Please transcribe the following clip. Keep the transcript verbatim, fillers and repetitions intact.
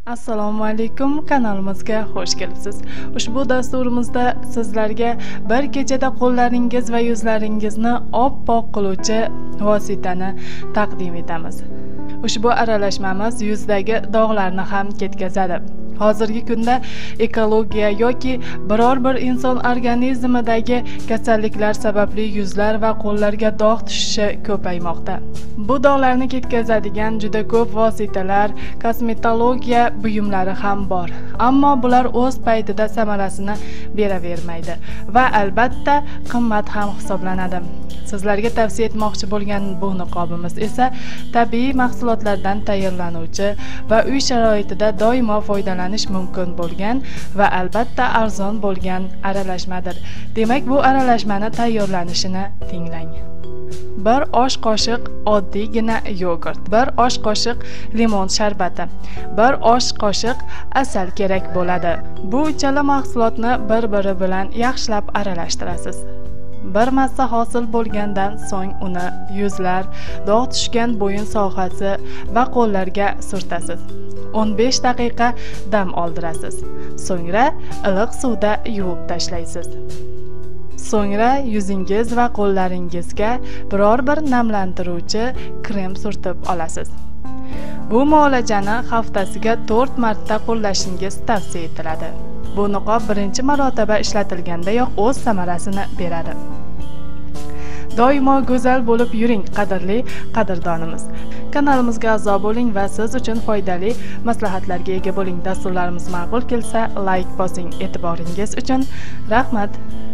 Assalomu alaykum, kanalimizga xush kelibsiz. Ushbu dasturimizda sizlarga bir kechada qo'llaringiz va yuzlaringizni oppoq qiluvchi vositani taqdim etamiz. Ushbu aralashmamiz yuzdagi dog'larni ham ketkazadi. Hozirgi kunda ekologiya yoki biror bir inson organizmidagi kasalliklar sababli yuzlar va qo'llarga dog' tushishi ko'paymoqda. Bu dog'larni ketkazadigan juda ko'p vositalar, kosmetologiya buyumlari ham bor. Ammo bular o'z paytida samarasini beravermaydi va albatta qimmat ham hisoblanadi. Sizlarga tavsiya etmoqchi bo'lgan bu niqobimiz esa tabiiy mahsulotlardan tayyorlanuvchi va uy sharoitida doimo foydalanish mumkin bo'lgan va albatta arzon bo'lgan aralashmadir. Demak, bu aralashmani tayyorlanishini tinglang. bir osh qoshiq oddiygina yogurt, bir osh qoshiq limon sharbati, bir osh qoshiq asal kerak bo'ladi. Bu uchala mahsulotni bir-biri bilan yaxshilab aralashtirasiz. Bir massa hosil bo'lgandan so'ng uni yuzlar, dog' tushgan bo'yin sohasi va qo'llarga surtasiz. o'n besh daqiqa dam oldirasiz. So'ngra iliq suvda yuvib tashlaysiz. So'ngra yuzingiz va qo'llaringizga biror bir namlantiruvchi krem surtib olasiz. Bu muolajani haftasiga to'rt marta qo'llashingiz tavsiya etiladi. Bu niqob birinchi marotaba ishlatilgandayoq o'z samarasini beradi. Doimo go'zal bo'lib yuring, qadrli qadrdonimiz. Kanalimizga a'zo bo'ling va siz uchun foydali maslahatlarga ega bo'ling. Dasturlarimiz ma'qul kelsa, like bosing. E'tiboringiz uchun rahmat.